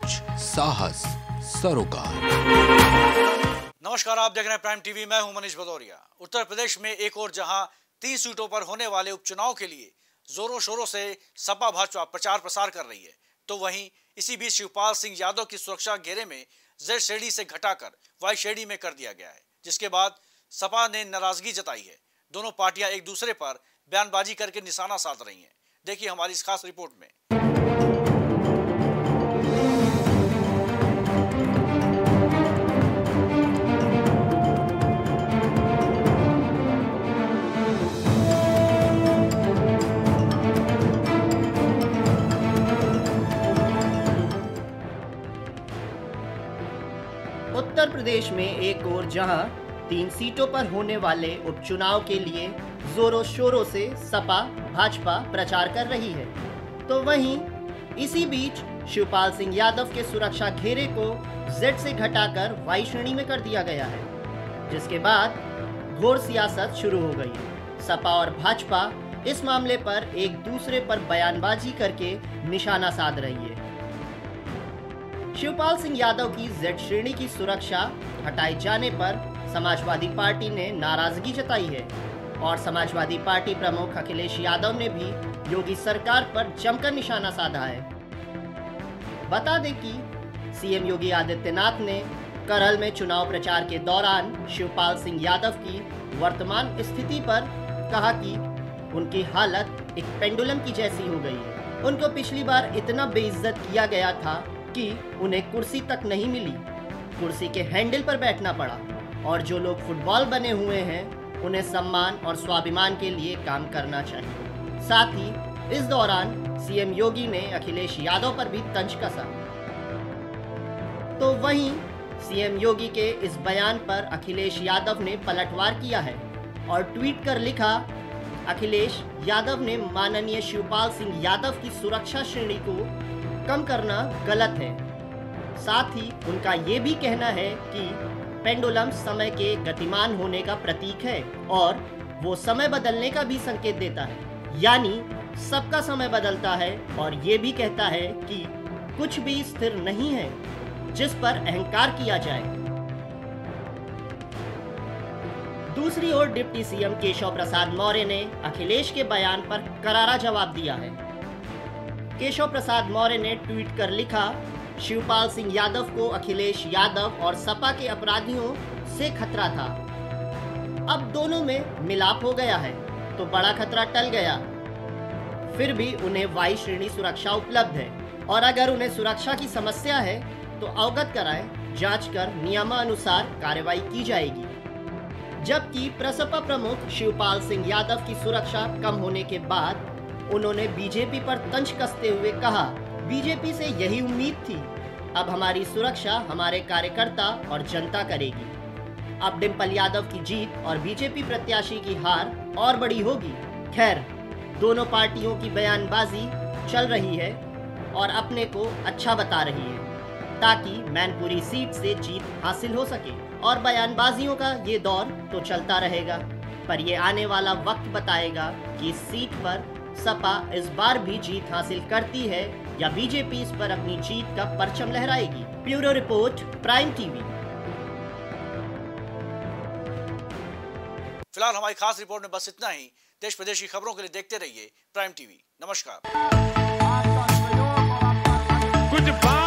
साहस सरोकार। नमस्कार, आप देख रहे हैं प्राइम टीवी। मैं हूं मनीष भदौरिया। उत्तर प्रदेश में एक और जहां 3 सीटों पर होने वाले उपचुनाव के लिए जोरों शोरों से सपा भाजपा प्रचार प्रसार कर रही है, तो वहीं इसी बीच शिवपाल सिंह यादव की सुरक्षा घेरे में जेड श्रेणी से घटाकर वाई श्रेणी में कर दिया गया है, जिसके बाद सपा ने नाराजगी जताई है। दोनों पार्टियां एक दूसरे पर बयानबाजी करके निशाना साध रही हैं। देखिए हमारी इस खास रिपोर्ट में। उत्तर प्रदेश में एक ओर जहां 3 सीटों पर होने वाले उपचुनाव के लिए जोरों शोरों से सपा भाजपा प्रचार कर रही है, तो वहीं इसी बीच शिवपाल सिंह यादव के सुरक्षा घेरे को जेड से घटाकर वाई श्रेणी में कर दिया गया है, जिसके बाद घोर सियासत शुरू हो गई है। सपा और भाजपा इस मामले पर एक दूसरे पर बयानबाजी करके निशाना साध रही है। शिवपाल सिंह यादव की जेड श्रेणी की सुरक्षा हटाए जाने पर समाजवादी पार्टी ने नाराजगी जताई है और समाजवादी पार्टी प्रमुख अखिलेश यादव ने भी योगी सरकार पर जमकर निशाना साधा है। बता दें कि सीएम योगी आदित्यनाथ ने करहल में चुनाव प्रचार के दौरान शिवपाल सिंह यादव की वर्तमान स्थिति पर कहा कि उनकी हालत एक पेंडुलम की जैसी हो गई है। उनको पिछली बार इतना बेइज्जत किया गया था कि उन्हें कुर्सी तक नहीं मिली, कुर्सी के हैंडल पर बैठना पड़ा, और जो लोग फुटबॉल बने हुए हैं उन्हें सम्मान और स्वाभिमान के लिए काम करना चाहिए। साथ ही इस दौरान सीएम योगी ने अखिलेश यादव पर भी तंज कसा। तो वहीं सीएम योगी के इस बयान पर अखिलेश यादव ने पलटवार किया है और ट्वीट कर लिखा, अखिलेश यादव ने माननीय शिवपाल सिंह यादव की सुरक्षा श्रेणी को कम करना गलत है। साथ ही उनका ये भी कहना है कि पेंडुलम समय के गतिमान होने का प्रतीक है और वो समय बदलने का भी संकेत देता है, यानी सबका समय बदलता है, और ये भी कहता है कि कुछ भी स्थिर नहीं है जिस पर अहंकार किया जाए। दूसरी ओर डिप्टी सीएम केशव प्रसाद मौर्य ने अखिलेश के बयान पर करारा जवाब दिया है। केशव प्रसाद मौर्य ने ट्वीट कर लिखा, शिवपाल सिंह यादव को अखिलेश यादव और सपा के अपराधियों से खतरा था। अब दोनों में मिलाप हो गया है तो बड़ा खतरा टल गया। फिर भी उन्हें वाई श्रेणी सुरक्षा उपलब्ध है, और अगर उन्हें सुरक्षा की समस्या है तो अवगत कराएं, जांच कर नियमानुसार कार्रवाई की जाएगी। जबकि प्रसपा प्रमुख शिवपाल सिंह यादव की सुरक्षा कम होने के बाद उन्होंने बीजेपी पर तंज कसते हुए कहा, बीजेपी से यही उम्मीद थी, अब हमारी सुरक्षा हमारे कार्यकर्ता और जनता करेगी। अब डिंपल यादव की जीत और बीजेपी प्रत्याशी की हार और बड़ी होगी। खैर, दोनों पार्टियों की बयानबाजी चल रही है और अपने को अच्छा बता रही है ताकि मैनपुरी सीट से जीत हासिल हो सके, और बयानबाजियों का ये दौर तो चलता रहेगा, पर ये आने वाला वक्त बताएगा कि इस सीट पर सपा इस बार भी जीत हासिल करती है या बीजेपी इस पर अपनी जीत का परचम लहराएगी। Bureau report, prime TV. फिलहाल हमारी खास रिपोर्ट में बस इतना ही। देश प्रदेश की खबरों के लिए देखते रहिए प्राइम टीवी। नमस्कार। कुछ